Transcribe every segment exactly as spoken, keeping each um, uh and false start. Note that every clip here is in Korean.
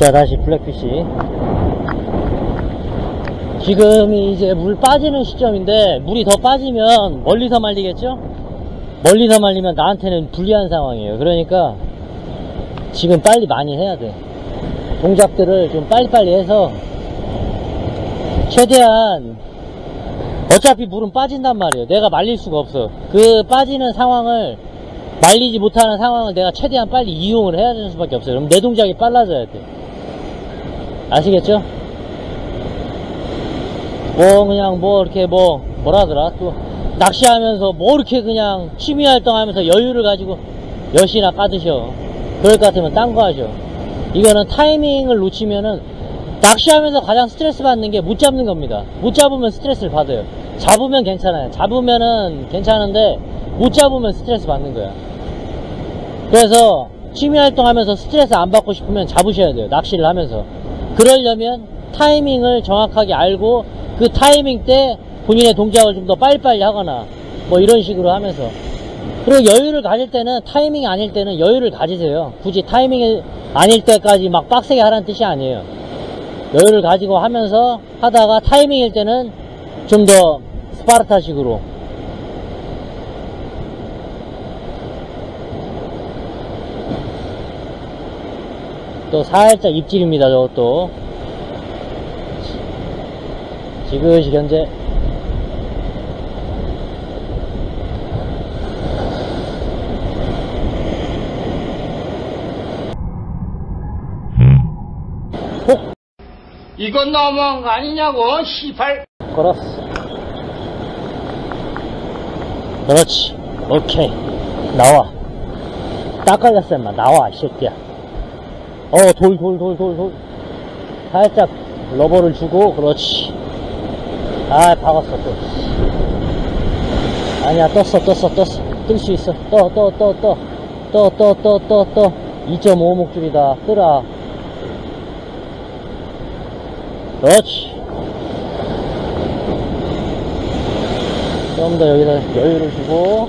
자, 다시 블랙피시. 지금이 이제 물 빠지는 시점인데, 물이 더 빠지면 멀리서 말리겠죠? 멀리서 말리면 나한테는 불리한 상황이에요. 그러니까 지금 빨리 많이 해야 돼. 동작들을 좀 빨리빨리 해서 최대한, 어차피 물은 빠진단 말이에요. 내가 말릴 수가 없어. 그 빠지는 상황을, 말리지 못하는 상황을 내가 최대한 빨리 이용을 해야 되는 수밖에 없어요. 그럼 내 동작이 빨라져야 돼. 아시겠죠? 뭐 그냥 뭐 이렇게 뭐 뭐라더라, 또 낚시하면서 뭐 이렇게 그냥 취미활동 하면서 여유를 가지고 엿이나 까드셔. 그럴 것 같으면 딴 거 하죠. 이거는 타이밍을 놓치면은, 낚시하면서 가장 스트레스 받는 게 못 잡는 겁니다. 못 잡으면 스트레스를 받아요. 잡으면 괜찮아요. 잡으면은 괜찮은데 못 잡으면 스트레스 받는 거야. 그래서 취미활동 하면서 스트레스 안 받고 싶으면 잡으셔야 돼요. 낚시를 하면서. 그러려면 타이밍을 정확하게 알고 그 타이밍 때 본인의 동작을 좀 더 빨리빨리 하거나 뭐 이런 식으로 하면서. 그리고 여유를 가질 때는, 타이밍이 아닐 때는 여유를 가지세요. 굳이 타이밍이 아닐 때까지 막 빡세게 하라는 뜻이 아니에요. 여유를 가지고 하면서 하다가 타이밍일 때는 좀 더 스파르타식으로. 또 살짝 입질입니다. 저것도 지그시 견제. 어? 이건 너무한 거 아니냐고, 시발. 걸었어. 그렇지. 오케이. 나와. 딱 걸렸어, 인마. 나와, 이 새끼야. 어, 돌, 돌, 돌, 돌, 돌. 살짝 러버를 주고, 그렇지. 아, 박았어, 또. 아니야, 떴어, 떴어, 떴어. 뜰 수 있어. 떠, 떠, 떠, 떠. 떠, 떠, 떠, 떠, 떠. 이 점 오 목줄이다. 뜨라. 그렇지. 좀 더 여기다 여유를 주고.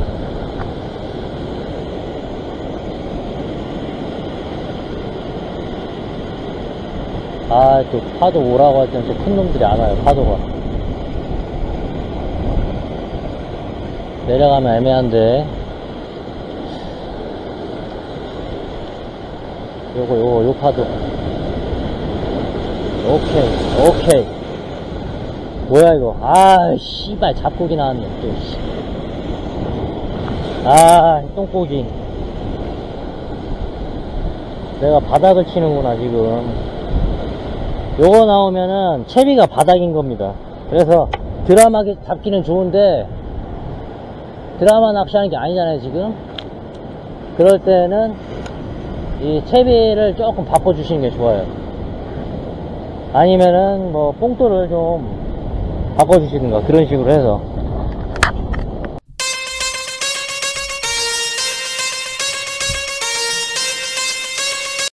아, 또 파도 오라고 할 때는 또 큰 놈들이 안 와요, 파도가. 내려가면 애매한데. 요거, 요거, 요 파도. 오케이, 오케이. 뭐야, 이거. 아, 씨발, 잡고기 나왔네, 또, 씨. 아, 똥고기. 내가 바닥을 치는구나, 지금. 요거 나오면은 채비가 바닥인 겁니다. 그래서 드라마하게 잡기는 좋은데, 드라마 낚시하는 게 아니잖아요, 지금. 그럴 때는 이 채비를 조금 바꿔주시는 게 좋아요. 아니면은 뭐 뽕돌을 좀 바꿔주시든가 그런 식으로 해서